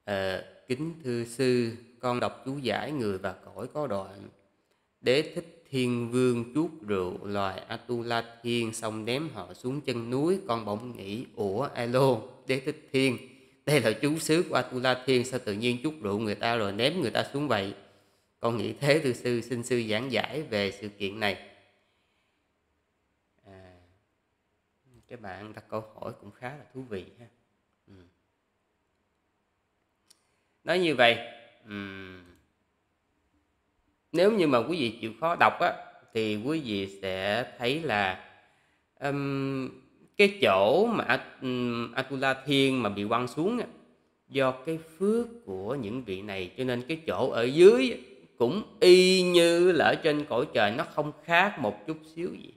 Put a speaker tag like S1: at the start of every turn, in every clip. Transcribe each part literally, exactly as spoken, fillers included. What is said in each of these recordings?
S1: Ờ, Kính thưa sư, con đọc chú giải người và cõi có đoạn: Đế thích thiên vương chuốt rượu loài Atula thiên, xong ném họ xuống chân núi. Con bỗng nghĩ, ủa alo, Đế thích thiên, đây là chú xứ của Atula thiên, sao tự nhiên chuốt rượu người ta rồi ném người ta xuống vậy? Con nghĩ thế thưa sư, xin sư giảng giải về sự kiện này. À, các bạn đặt câu hỏi cũng khá là thú vị ha. Ừ. Nói như vậy, um, nếu như mà quý vị chịu khó đọc á, thì quý vị sẽ thấy là um, cái chỗ mà um, Atula Thiên mà bị quăng xuống á, do cái phước của những vị này, cho nên cái chỗ ở dưới cũng y như là ở trên cõi trời, nó không khác một chút xíu gì.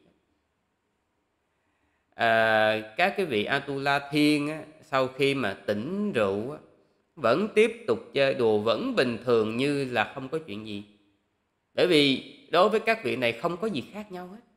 S1: À, các cái vị Atula Thiên á, sau khi mà tỉnh rượu á, vẫn tiếp tục chơi đùa, vẫn bình thường như là không có chuyện gì. Bởi vì đối với các vị này không có gì khác nhau hết.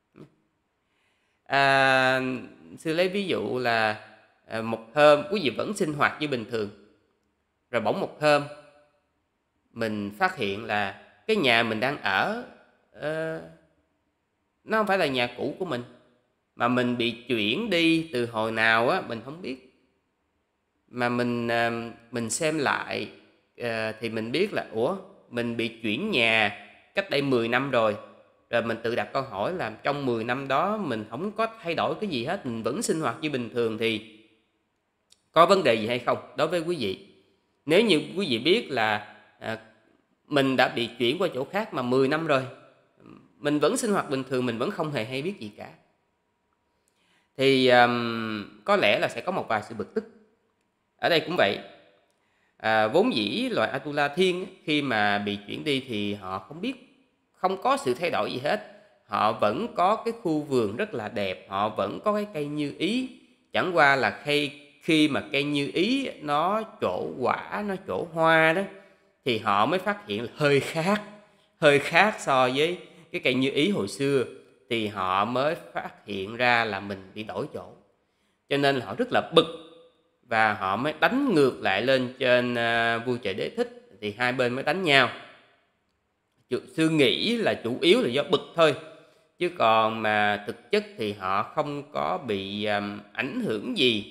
S1: À, sư lấy ví dụ là à, một hôm quý vị vẫn sinh hoạt như bình thường, rồi bỗng một hôm mình phát hiện là cái nhà mình đang ở uh, nó không phải là nhà cũ của mình, mà mình bị chuyển đi từ hồi nào á mình không biết. Mà mình uh, mình xem lại uh, thì mình biết là ủa, mình bị chuyển nhà cách đây mười năm rồi. Rồi mình tự đặt câu hỏi là trong mười năm đó mình không có thay đổi cái gì hết, mình vẫn sinh hoạt như bình thường, thì có vấn đề gì hay không đối với quý vị? Nếu như quý vị biết là à, mình đã bị chuyển qua chỗ khác mà mười năm rồi, mình vẫn sinh hoạt bình thường, mình vẫn không hề hay biết gì cả, thì um, có lẽ là sẽ có một vài sự bực tức. Ở đây cũng vậy. À, vốn dĩ loài Atula Thiên khi mà bị chuyển đi thì họ không biết, không có sự thay đổi gì hết. Họ vẫn có cái khu vườn rất là đẹp, họ vẫn có cái cây như ý. Chẳng qua là khi, khi mà cây như ý nó trổ quả, nó trổ hoa đó, thì họ mới phát hiện là hơi khác, hơi khác so với cái cây như ý hồi xưa. Thì họ mới phát hiện ra là mình bị đổi chỗ, cho nên là họ rất là bực, và họ mới đánh ngược lại lên trên uh, vua trời Đế Thích, thì hai bên mới đánh nhau. Sư nghĩ là chủ yếu là do bực thôi, chứ còn mà thực chất thì họ không có bị um, ảnh hưởng gì.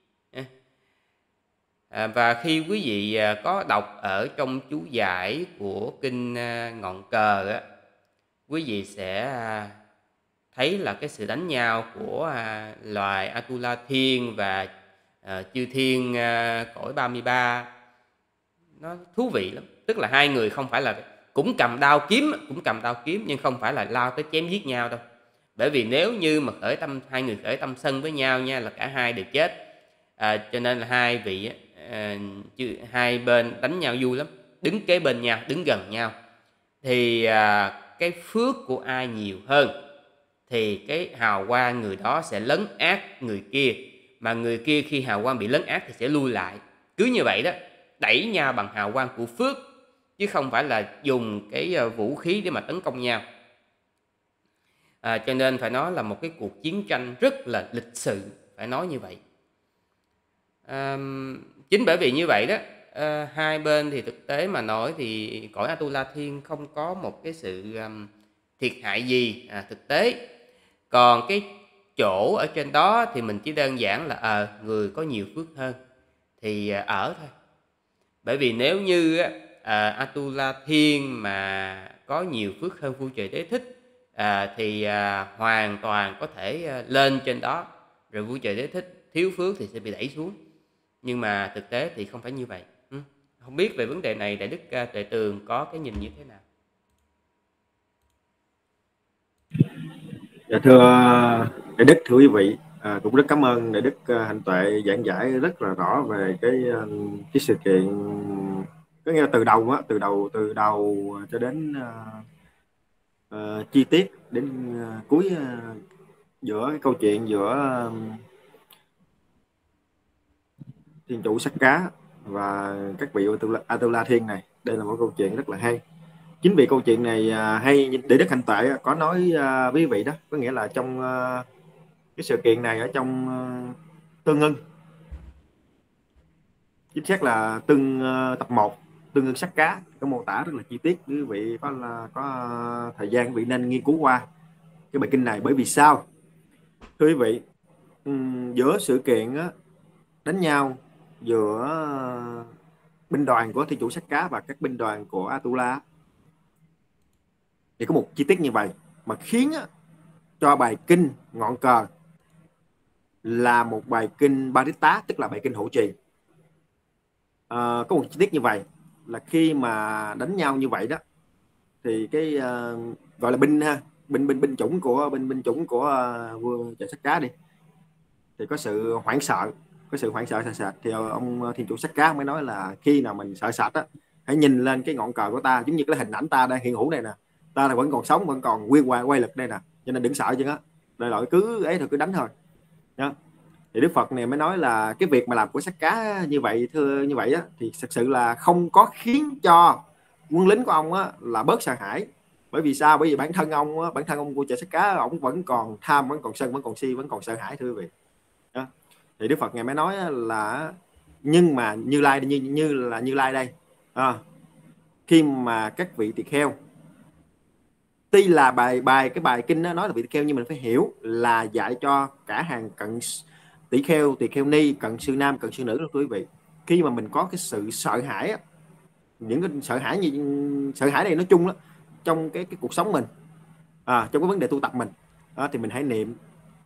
S1: À, và khi quý vị uh, có đọc ở trong chú giải của kinh uh, Ngọn Cờ á, quý vị sẽ uh, thấy là cái sự đánh nhau của uh, loài Atula Thiên và À, chư thiên à, cõi ba mươi ba nó thú vị lắm. Tức là hai người không phải là cũng cầm đao kiếm, cũng cầm đao kiếm nhưng không phải là lao tới chém giết nhau đâu. Bởi vì nếu như mà khởi tâm, hai người khởi tâm sân với nhau nha, là cả hai đều chết. À, cho nên là hai vị à, chứ hai bên đánh nhau vui lắm, đứng kế bên nhau, đứng gần nhau, thì à, cái phước của ai nhiều hơn thì cái hào quang người đó sẽ lấn át người kia, mà người kia khi hào quang bị lấn át thì sẽ lui lại. Cứ như vậy đó, đẩy nhau bằng hào quang của phước, chứ không phải là dùng cái vũ khí để mà tấn công nhau. À, cho nên phải nói là một cái cuộc chiến tranh rất là lịch sự, phải nói như vậy. À, chính bởi vì như vậy đó, à, hai bên thì thực tế mà nói thì cõi Atula Thiên không có một cái sự um, thiệt hại gì à, thực tế. Còn cái chỗ ở trên đó thì mình chỉ đơn giản là à, người có nhiều phước hơn thì à, ở thôi. Bởi vì nếu như à, Atula Thiên mà có nhiều phước hơn vua trời Đế Thích à, thì à, hoàn toàn có thể à, lên trên đó, rồi vua trời Đế Thích thiếu phước thì sẽ bị đẩy xuống. Nhưng mà thực tế thì không phải như vậy. ừ. Không biết về vấn đề này Đại Đức uh, Tuệ Tường có cái nhìn như thế nào?
S2: Dạ thưa Đại Đức, thưa quý vị, à, cũng rất cảm ơn Đại Đức uh, Hạnh Tuệ giảng giải rất là rõ về cái uh, cái sự kiện, có nghĩa là từ đầu á, từ đầu từ đầu cho đến uh, uh, chi tiết đến uh, cuối, uh, giữa cái câu chuyện giữa uh, thiên chủ sắc cá và các vị Atula, Atula Thiên này. Đây là một câu chuyện rất là hay. Chính vì câu chuyện này uh, hay, Đại Đức Hạnh Tuệ có nói uh, với quý vị đó, có nghĩa là trong uh, cái sự kiện này ở trong uh, Tương Ưng chính xác là từng uh, tập một tương ưng sắc cá có mô tả rất là chi tiết. Quý vị có là có uh, thời gian quý vị nên nghiên cứu qua cái bài kinh này. Bởi vì sao thưa quý vị, um, giữa sự kiện á, đánh nhau giữa uh, binh đoàn của thiên chủ sắc cá và các binh đoàn của Atula thì có một chi tiết như vậy mà khiến á, cho bài kinh ngọn cờ là một bài kinh Parita, tức là bài kinh hộ trì. À, có một chi tiết như vậy là khi mà đánh nhau như vậy đó thì cái uh, gọi là binh ha binh binh binh chủng của binh binh chủng của uh, vua trời sắc cá đi, thì có sự hoảng sợ có sự hoảng sợ sợ sệt. Thì ông thiên chủ sắc cá mới nói là khi nào mình sợ sệt á, hãy nhìn lên cái ngọn cờ của ta, giống như cái hình ảnh ta đang hiện hữu này nè, ta là vẫn còn sống, vẫn còn nguyên quay quay lực đây nè, cho nên đừng sợ chứ á, đại loại cứ ấy thôi, cứ đánh thôi đó. Thì Đức Phật này mới nói là cái việc mà làm của sắc cá như vậy thưa như vậy á, thì thực sự là không có khiến cho quân lính của ông á, là bớt sợ hãi. Bởi vì sao? Bởi vì bản thân ông á, bản thân ông vua trời sắc cá, ông vẫn còn tham, vẫn còn sân, vẫn còn si, vẫn còn sợ hãi thưa quý vị đó. Thì Đức Phật ngài mới nói là nhưng mà Như Lai như như là Như Lai đây à, khi mà các vị tỳ kheo, tuy là bài bài cái bài kinh đó nói là vị tỳ kheo, nhưng mình phải hiểu là dạy cho cả hàng cận tỷ kheo, tỳ kheo ni, cận sư nam, cận sư nữ đó quý vị. Khi mà mình có cái sự sợ hãi á, những cái sợ hãi như sợ hãi này nói chung đó, trong cái cái cuộc sống mình à, trong cái vấn đề tu tập mình đó, thì mình hãy niệm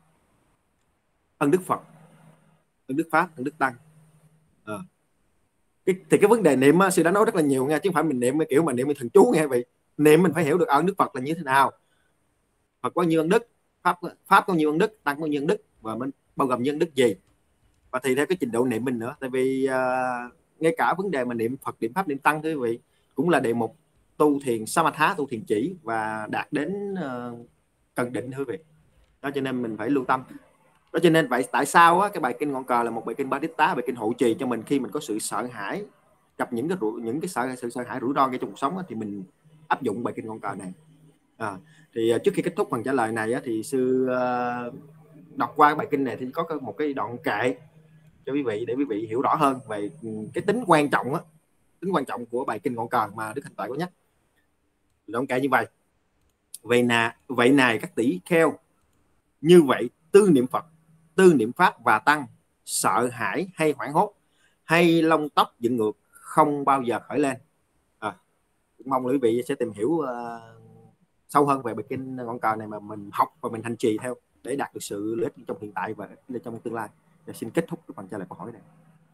S2: ân Đức Phật, ân Đức Pháp, ân Đức Tăng à. Cái, thì cái vấn đề niệm á, sư đã nói rất là nhiều nha, chứ không phải mình niệm cái kiểu mà niệm mình thần chú nghe vậy. Niệm mình phải hiểu được ơn Đức Phật là như thế nào. Phật có nhiêu ân đức, pháp pháp có nhiêu ân đức, tăng có nhiêu ân đức, và mình bao gồm những đức gì, và tùy theo cái trình độ niệm mình nữa. Tại vì uh, ngay cả vấn đề mà niệm Phật, niệm pháp, niệm tăng quý vị cũng là đề mục tu thiền samatha, tu thiền chỉ, và đạt đến uh, cần định quý vị đó, cho nên mình phải lưu tâm đó. Cho nên vậy tại sao á, cái bài kinh ngọn cờ là một bài kinh Parita, bài kinh hộ trì cho mình khi mình có sự sợ hãi, gặp những cái những cái sợ sự sợ hãi rủi ro ngay trong cuộc sống á, thì mình áp dụng bài kinh ngọn cờ này à. Thì uh, trước khi kết thúc phần trả lời này á, thì sư uh, đọc qua bài kinh này thì có một cái đoạn kệ cho quý vị để quý vị hiểu rõ hơn về cái tính quan trọng á, tính quan trọng của bài kinh ngọn cờ mà Đức Hạnh Tuệ có nhắc. Đoạn kệ như vậy: vậy nà vậy này các tỷ kheo, như vậy tư niệm Phật, tư niệm Pháp và Tăng, sợ hãi hay hoảng hốt hay lông tóc dựng ngược không bao giờ khởi lên à. Mong quý vị sẽ tìm hiểu uh, sâu hơn về bài kinh ngọn cờ này mà mình học và mình hành trì theo để đạt được sự lợi ích trong hiện tại và trong tương lai. Và xin kết thúc phần trả lời câu hỏi này.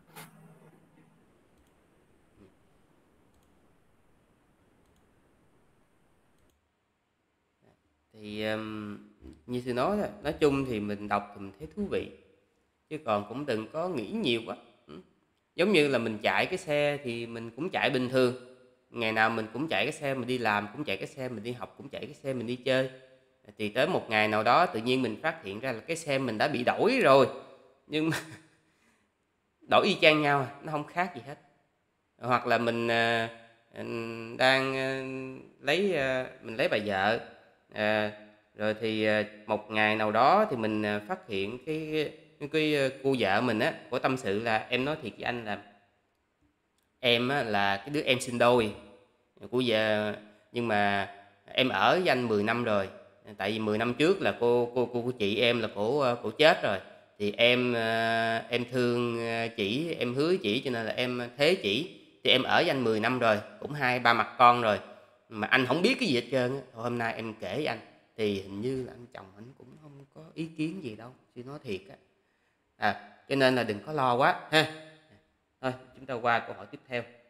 S1: Thì um, như sư nói đó, nói chung thì mình đọc thì mình thấy thú vị, chứ còn cũng đừng có nghĩ nhiều quá. Giống như là mình chạy cái xe thì mình cũng chạy bình thường, ngày nào mình cũng chạy cái xe mình đi làm, cũng chạy cái xe mình đi học, cũng chạy cái xe mình đi chơi. Thì tới một ngày nào đó tự nhiên mình phát hiện ra là cái xe mình đã bị đổi rồi, nhưng mà đổi y chang nhau, nó không khác gì hết. Hoặc là mình uh, đang uh, lấy uh, mình lấy bà vợ uh, rồi thì uh, một ngày nào đó thì mình uh, phát hiện cái cái, cái cô vợ mình á có tâm sự là em nói thiệt với anh là em á, là cái đứa em sinh đôi của vợ, nhưng mà em ở với anh mười năm rồi. Tại vì mười năm trước là cô cô cô của chị em là cổ cổ chết rồi, thì em em thương chỉ, em hứa chỉ, cho nên là em thế chỉ, thì em ở với anh mười năm rồi, cũng hai ba mặt con rồi, mà anh không biết cái gì hết trơn á. Thôi hôm nay em kể với anh thì hình như là anh chồng anh cũng không có ý kiến gì đâu, chứ nói thiệt á. À, cho nên là đừng có lo quá ha. Thôi chúng ta qua câu hỏi tiếp theo.